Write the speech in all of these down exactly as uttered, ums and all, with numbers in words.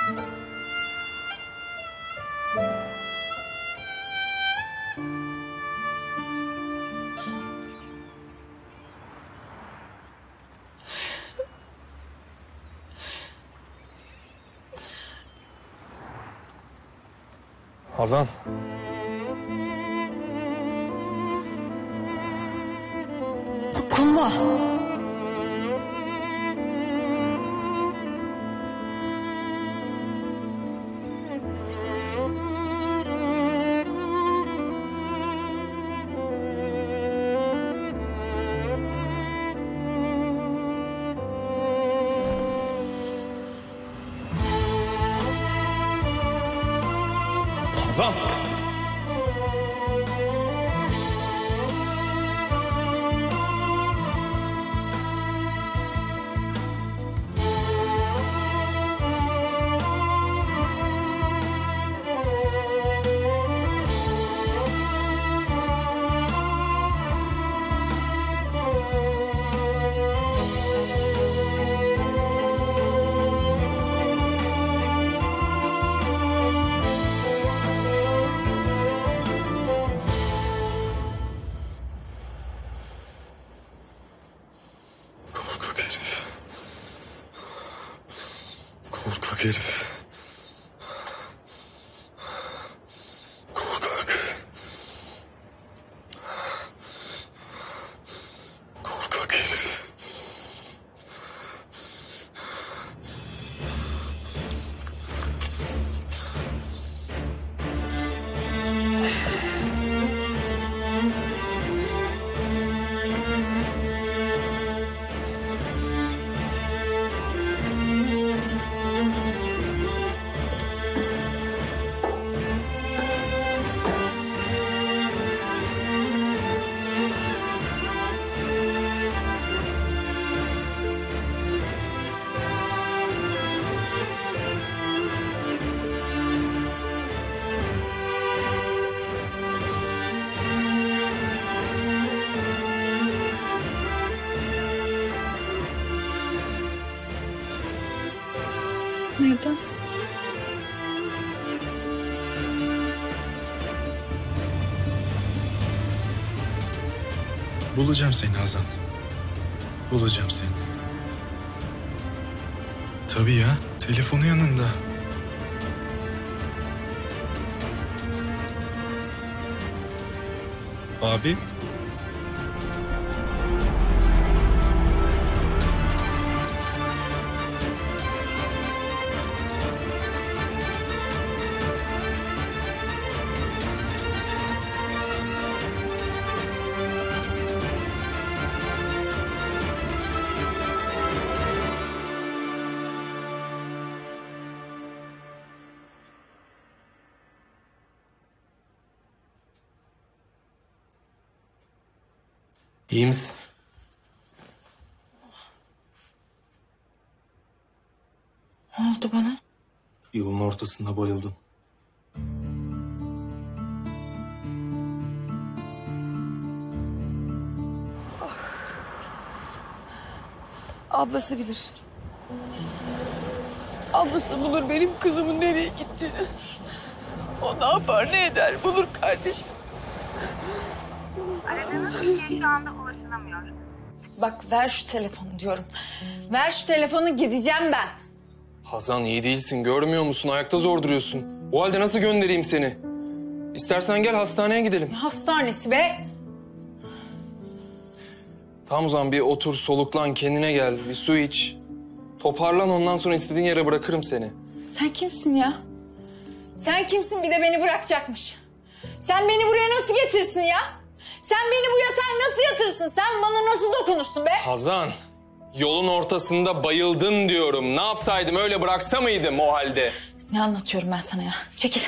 Hazan. Dokunma. Hazan! Korkak herif. Korkak. Korkak herif. Neden? Bulacağım seni Hazan. Bulacağım seni. Tabii ya, telefonu yanında. Abi. İyi misin? Ne oldu bana? Yolun ortasında bayıldın. Ablası bilir. Ablası bulur benim kızımın nereye gittiğini. O ne yapar ne eder bulur kardeşim. Aradığınız kişiye şu anda ulaşılamıyor. Bak ver şu telefonu diyorum. Ver şu telefonu, gideceğim ben. Hazan iyi değilsin, görmüyor musun? Ayakta zor duruyorsun. O halde nasıl göndereyim seni? İstersen gel hastaneye gidelim. Hastanesi be. Tamam o zaman bir otur, soluklan, kendine gel. Bir su iç. Toparlan, ondan sonra istediğin yere bırakırım seni. Sen kimsin ya? Sen kimsin bir de beni bırakacakmış? Sen beni buraya nasıl getirsin ya? Sen beni bu yatağa nasıl yatırırsın? Sen bana nasıl dokunursun be? Hazan, yolun ortasında bayıldın diyorum. Ne yapsaydım, öyle bıraksa mıydım o halde? Ne anlatıyorum ben sana ya? Çekil.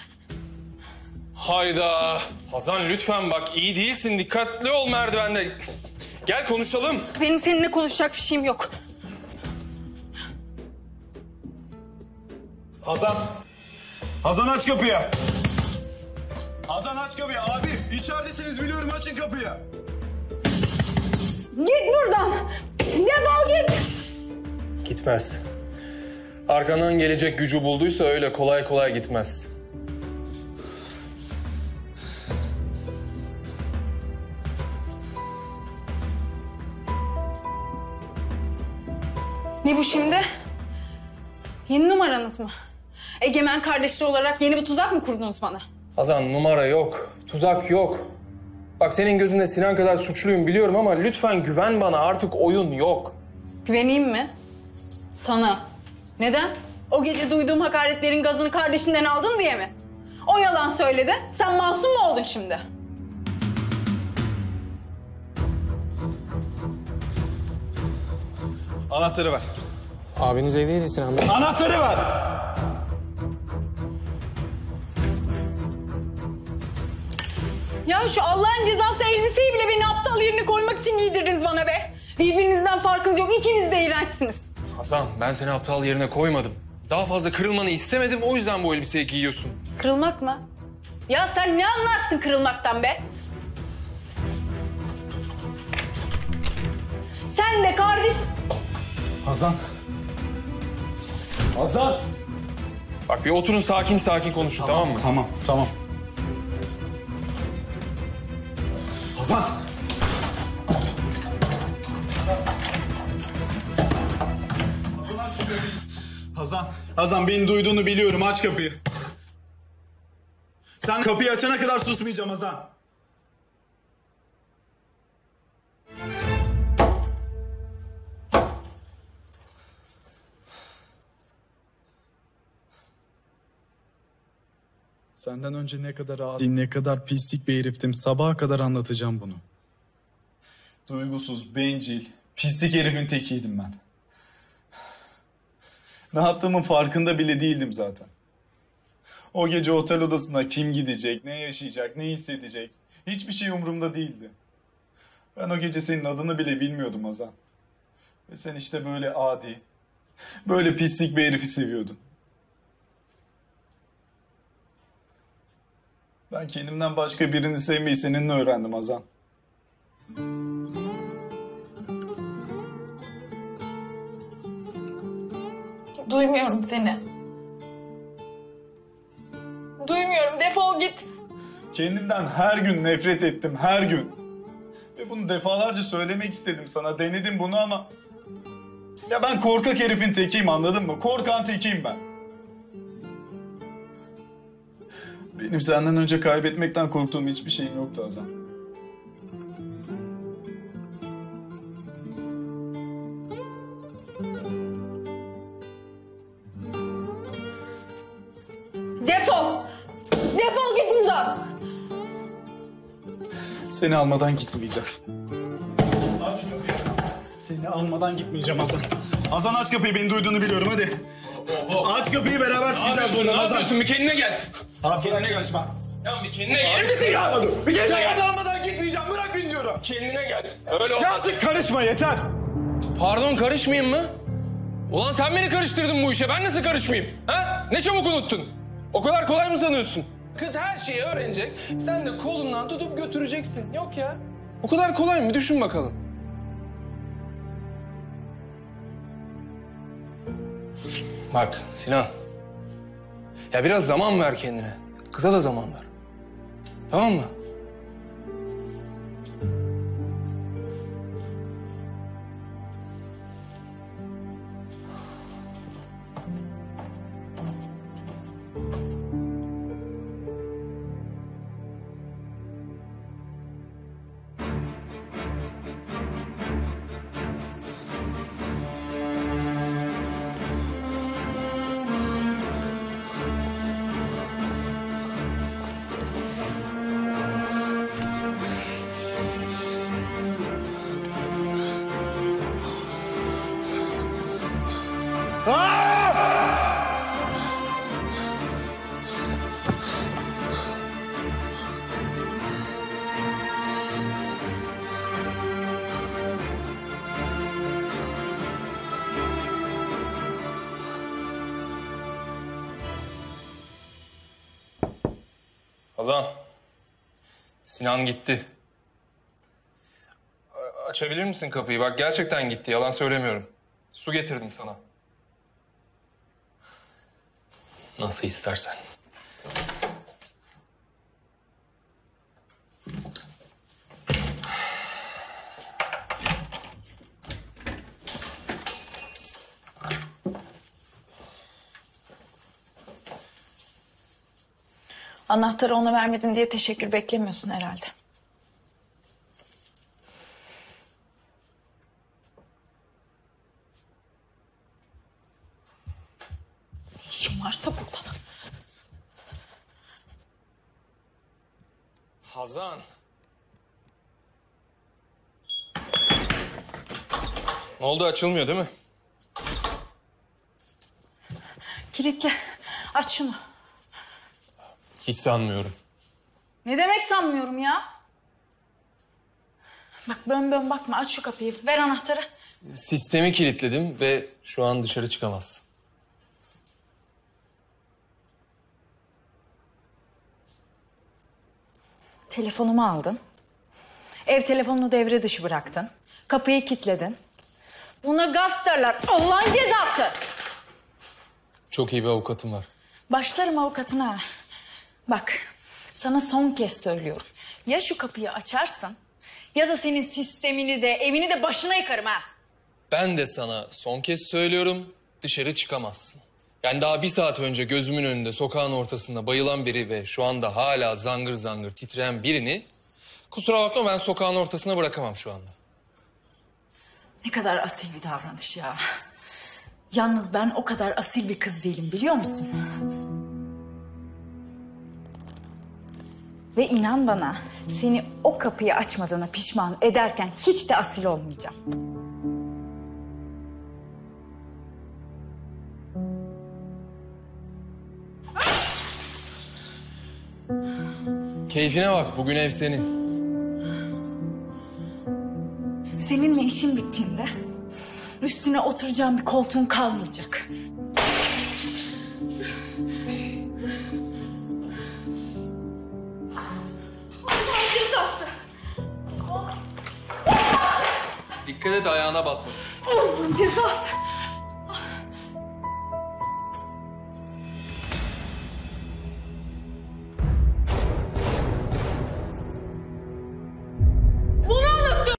Hayda. Hazan lütfen bak, iyi değilsin. Dikkatli ol merdivende. Gel konuşalım. Benim seninle konuşacak bir şeyim yok. Hazan. Hazan aç kapıyı. Hazan aç kapıyı. Abi içeridesiniz biliyorum, açın kapıyı. Git buradan. Defol git. Gitmez. Arkandan gelecek gücü bulduysa öyle kolay kolay gitmez. Ne bu şimdi? Yeni numaranız mı? Egemen kardeşleri olarak yeni bir tuzak mı kurdunuz bana? Hazan, numara yok, tuzak yok. Bak senin gözünde Sinan kadar suçluyum biliyorum ama lütfen güven bana, artık oyun yok. Güveneyim mi? Sana. Neden? O gece duyduğum hakaretlerin gazını kardeşinden aldın diye mi? O yalan söyledi. Sen masum mu oldun şimdi? Anahtarı ver. Abiniz evdeydi Sinan Bey. Anahtarı ver! Ya şu Allah'ın cezası elbiseyi bile beni aptal yerine koymak için giydirdiniz bana be. Birbirinizden farkınız yok. İkiniz de iğrençsiniz. Hazan, ben seni aptal yerine koymadım. Daha fazla kırılmanı istemedim, o yüzden bu elbiseyi giyiyorsun. Kırılmak mı? Ya sen ne anlarsın kırılmaktan be? Sen de kardeş... Hazan. Hazan. Bak bir oturun, sakin sakin konuşun, tamam, mı? Tamam, tamam. Hazan. Hazan. Hazan, beni duyduğunu biliyorum. Aç kapıyı. Sen kapıyı açana kadar susmayacağım Hazan. Senden önce ne kadar adi, ne kadar pislik bir heriftim. Sabaha kadar anlatacağım bunu. Duygusuz, bencil, pislik herifin tekiydim ben. Ne yaptığımın farkında bile değildim zaten. O gece otel odasına kim gidecek, ne yaşayacak, ne hissedecek hiçbir şey umurumda değildi. Ben o gece senin adını bile bilmiyordum Hazan. Ve sen işte böyle adi, böyle pislik bir herifi seviyordun. Ben kendimden başka birini sevmeyi seninle öğrendim Hazan. Duymuyorum seni. Duymuyorum. Defol git. Kendimden her gün nefret ettim, her gün. Ve bunu defalarca söylemek istedim sana. Denedim bunu ama... Ya ben korkak herifin tekiyim, anladın mı? Korkan tekiyim ben. Benim senden önce kaybetmekten korktuğum hiçbir şeyim yoktu Hazan. Defol. Defol git buradan. Seni almadan gitmeyeceğim. Aç kapıyı. Seni almadan gitmeyeceğim Hazan. Hazan aç kapıyı, beni duyduğunu biliyorum, hadi. Aç kapıyı, beraber çıkacağız buradan Ne Hazan. yapıyorsun? Bir kendine gel. Abi kendine kaçma. Ya bir kendine gelir misin ya? Bir kendine gel. Seni almadan gitmeyeceğim, bırak beni diyorum. Kendine gel. Öyle olmaz. Yazık, karışma yeter. Pardon, karışmayayım mı? Ulan sen beni karıştırdın bu işe. Ben nasıl karışmayayım? Ha? Ne çabuk unuttun. O kadar kolay mı sanıyorsun? Kız her şeyi öğrenecek. Sen de kolundan tutup götüreceksin. Yok ya. O kadar kolay mı? Düşün bakalım. Bak Sinan. Ya biraz zaman ver kendine. Kıza da zaman ver. Tamam mı? Hazan. Sinan gitti. A- Açabilir misin kapıyı? Bak gerçekten gitti. Yalan söylemiyorum. Su getirdim sana. Nasıl istersen. Anahtarı ona vermedin diye teşekkür beklemiyorsun herhalde. Ne işin varsa burada. Hazan. Ne oldu, açılmıyor değil mi? Kilitli. Aç şunu. Hiç sanmıyorum. Ne demek sanmıyorum ya? Bak bön bön bakma, aç şu kapıyı. Ver anahtarı. Sistemi kilitledim ve şu an dışarı çıkamazsın. Telefonumu aldın. Ev telefonunu devre dışı bıraktın. Kapıyı kilitledin. Buna gasp derler. Allah'ın cezası. Çok iyi bir avukatım var. Başlarım avukatına. Bak, sana son kez söylüyorum. Ya şu kapıyı açarsın ya da senin sistemini de evini de başına yıkarım ha. Ben de sana son kez söylüyorum, dışarı çıkamazsın. Yani daha bir saat önce gözümün önünde sokağın ortasında bayılan biri ve şu anda hala zangır zangır titreyen birini... kusura bakma, ben sokağın ortasına bırakamam şu anda. Ne kadar asil bir davranış ya. Yalnız ben o kadar asil bir kız değilim, biliyor musun? Ve inan bana, seni o kapıyı açmadığına pişman ederken hiç de asil olmayacağım. Keyfine bak, bugün ev senin. Seninle işin bittiğinde üstüne oturacağım bir koltuğun kalmayacak. Dikkat et, ayağına batmasın. Allah'ın cezası. Bunu unuttum.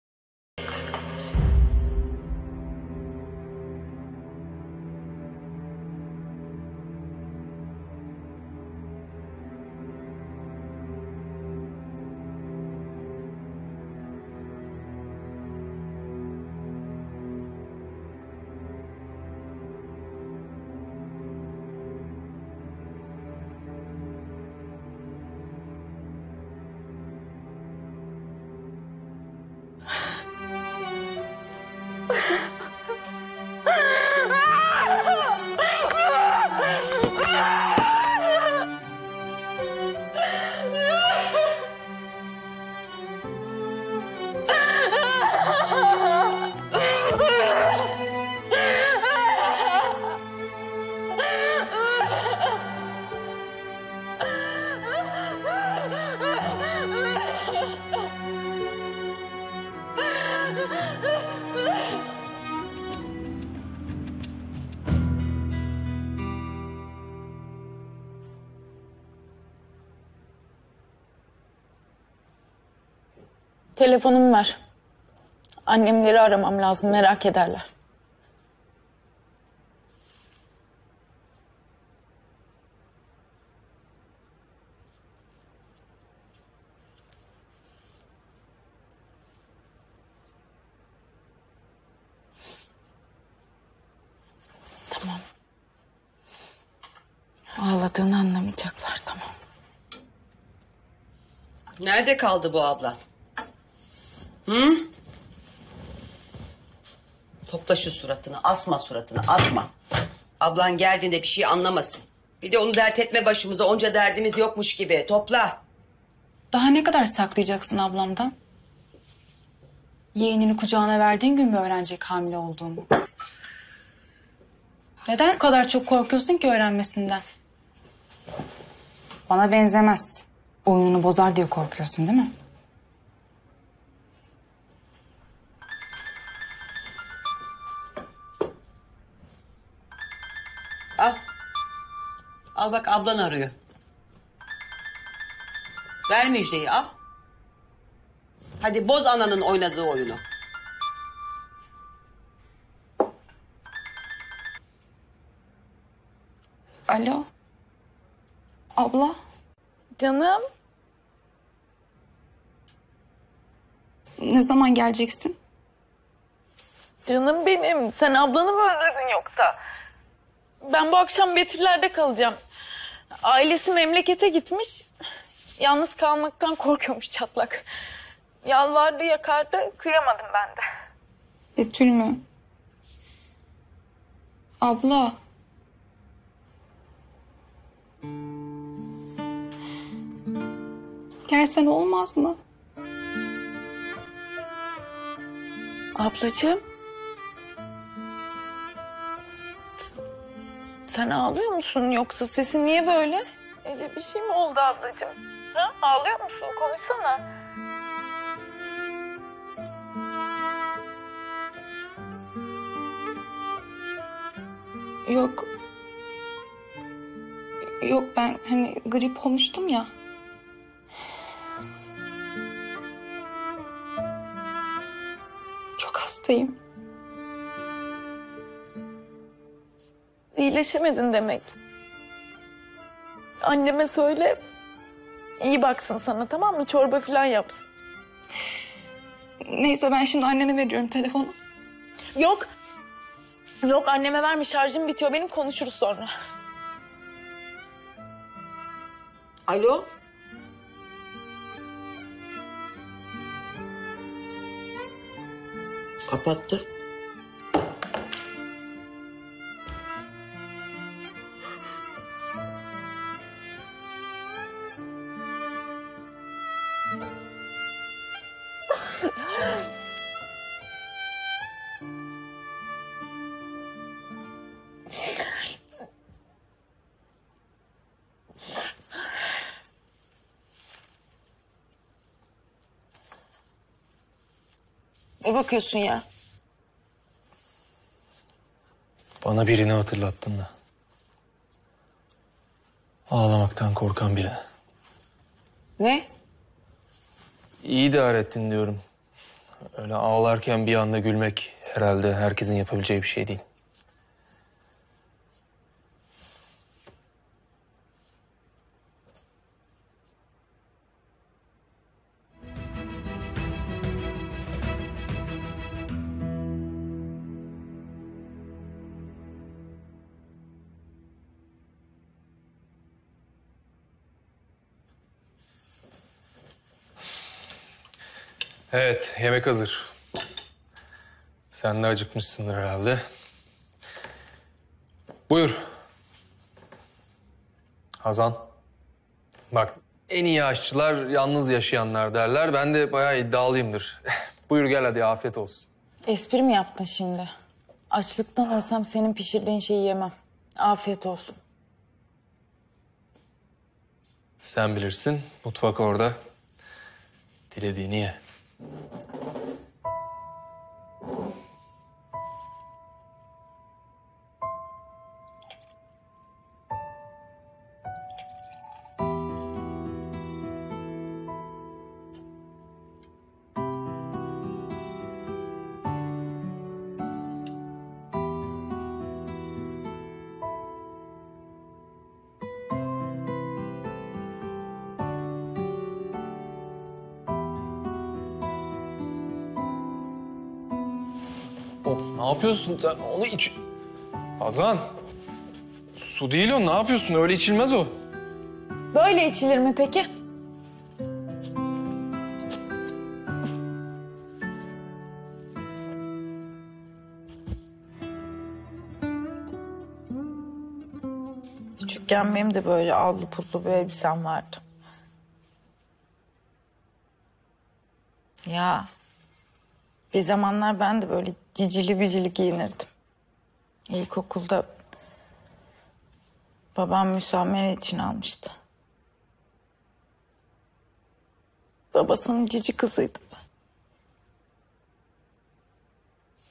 Telefonumu ver. Annemleri aramam lazım, merak ederler. Tamam. Ağladığını anlamayacaklar, tamam. Nerede kaldı bu ablan? Hı? Topla şu suratını, asma suratını, asma. Ablan geldiğinde bir şey anlamasın. Bir de onu dert etme başımıza, onca derdimiz yokmuş gibi. Topla. Daha ne kadar saklayacaksın ablamdan? Yeğenini kucağına verdiğin gün mü öğrenecek hamile olduğumu? Neden bu kadar çok korkuyorsun ki öğrenmesinden? Bana benzemez. Oyununu bozar diye korkuyorsun değil mi? Al. Al bak ablan arıyor. Ver müjdeyi al. Hadi boz ananın oynadığı oyunu. Alo. Abla. Canım. Ne zaman geleceksin? Canım benim. Sen ablanı mı özledin yoksa? Ben bu akşam Betüller'de kalacağım. Ailesi memlekete gitmiş. Yalnız kalmaktan korkuyormuş çatlak. Yalvardı yakardı. Kıyamadım ben de. Betül mü? Abla. Gelsen olmaz mı? Ablacığım. Sen ağlıyor musun yoksa sesin niye böyle? Ece bir şey mi oldu ablacığım? Ha? Ağlıyor musun? Konuşsana. Yok. Yok ben hani grip olmuştum ya. Çok hastayım. İyileşemedin demek. Anneme söyle. İyi baksın sana, tamam mı? Çorba falan yapsın. Neyse ben şimdi anneme veriyorum telefonu. Yok. Yok anneme verme, şarjım bitiyor benim, konuşuruz sonra. Alo. Kapattı. Ne bakıyorsun ya? Bana birini hatırlattın da. Ağlamaktan korkan birini. Ne? İyi idare ettin diyorum. Öyle ağlarken bir anda gülmek herhalde herkesin yapabileceği bir şey değil. Evet, yemek hazır. Sen de acıkmışsındır herhalde. Buyur. Hazan. Bak, en iyi aşçılar yalnız yaşayanlar derler. Ben de bayağı iddialıyımdır. Buyur gel hadi, afiyet olsun. Espri mi yaptın şimdi? Açlıktan ölsem senin pişirdiğin şeyi yemem. Afiyet olsun. Sen bilirsin, mutfak orada. Dilediğini ye. Oh, ne yapıyorsun sen? Onu iç... Hazan. Su değil o. Ne yapıyorsun? Öyle içilmez o. Böyle içilir mi peki? Küçükken benim de böyle allı pullu bir elbisem vardı. Ya bir zamanlar ben de böyle cicili bicili giyinirdim. İlkokulda babam müsamere için almıştı. Babasının cici kızıydı.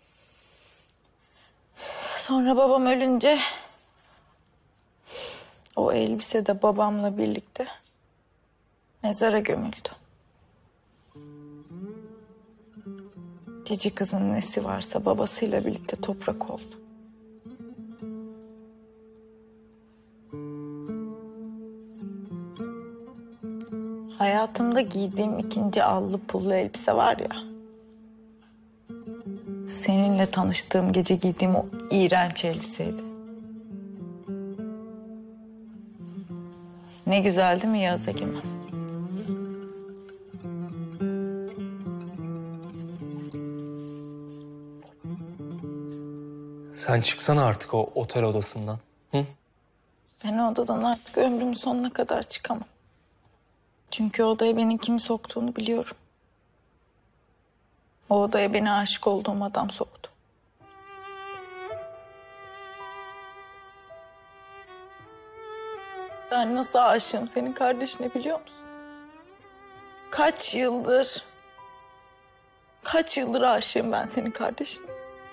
Sonra babam ölünce O elbise de babamla birlikte mezara gömüldü. Cici kızın nesi varsa babasıyla birlikte toprak oldu. Hayatımda giydiğim ikinci allı pullu elbise var ya. Seninle tanıştığım gece giydiğim o iğrenç elbiseydi. Ne güzel değil mi Yağız Egemen? Sen çıksana artık o otel odasından. Hı? Ben o odadan artık ömrümün sonuna kadar çıkamam. Çünkü o odaya beni kim soktuğunu biliyorum. O odaya beni aşık olduğum adam soktu. Ben nasıl aşığım senin kardeşine biliyor musun? Kaç yıldır... Kaç yıldır aşığım ben senin kardeşine.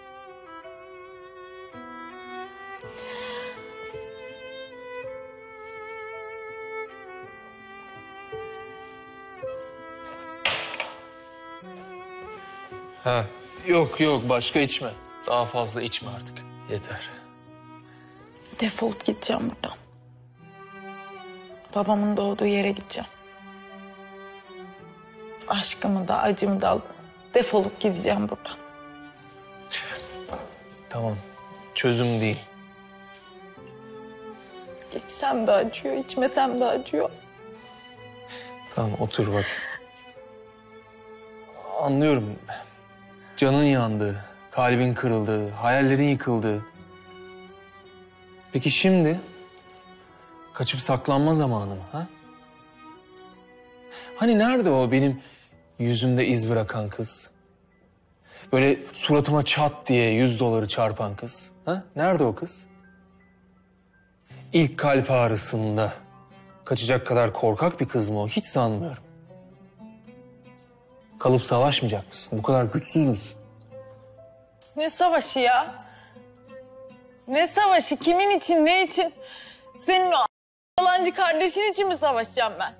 Ha, yok yok başka içme. Daha fazla içme artık. Yeter. Defolup gideceğim buradan. Babamın doğduğu yere gideceğim. Aşkımı da acımı da alıp defolup gideceğim buradan. Tamam. Çözüm değil. İçsem de acıyor, içmesem de acıyor. Tamam otur bak. Anlıyorum. Canın yandı, kalbin kırıldı, hayallerin yıkıldı. Peki şimdi kaçıp saklanma zamanı mı? Ha? Hani nerede o benim yüzümde iz bırakan kız? Böyle suratıma çat diye yüz doları çarpan kız. Ha? Nerede o kız? İlk kalp ağrısında kaçacak kadar korkak bir kız mı o? Hiç sanmıyorum. Kalıp savaşmayacak mısın? Bu kadar güçsüz müsün? Ne savaşı ya? Ne savaşı? Kimin için, ne için? Senin o yalancı kardeşin için mi savaşacağım ben?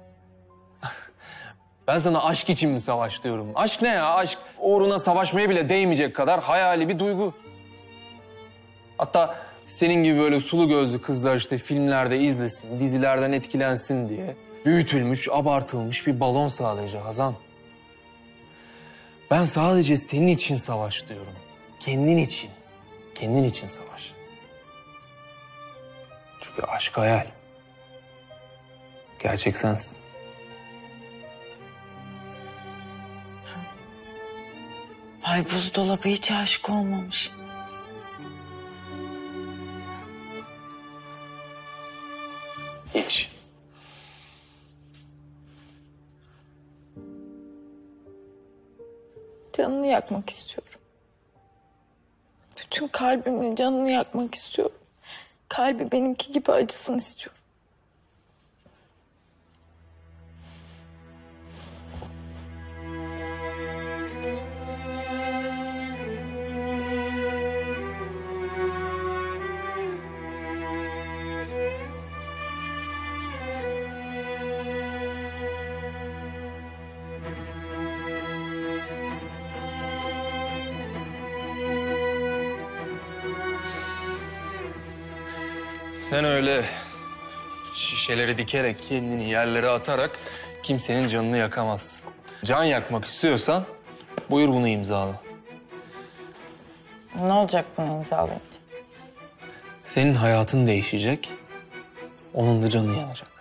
Ben sana aşk için mi savaş diyorum? Aşk ne ya? Aşk uğruna savaşmaya bile değmeyecek kadar hayali bir duygu. Hatta senin gibi böyle sulu gözlü kızlar işte filmlerde izlesin, dizilerden etkilensin diye büyütülmüş, abartılmış bir balon sadece Hazan. Ben sadece senin için savaş diyorum. Kendin için. Kendin için savaş. Çünkü aşk hayal. Gerçek sensin. Ay buzdolabı hiç aşık olmamış. Hiç. Canını yakmak istiyorum. Bütün kalbimle canını yakmak istiyorum. Kalbi benimki gibi acısın istiyorum. Sen öyle şişeleri dikerek, kendini yerlere atarak kimsenin canını yakamazsın. Can yakmak istiyorsan buyur bunu imzala. Ne olacak bunu imzalayınca? Senin hayatın değişecek, onun da canı yanacak.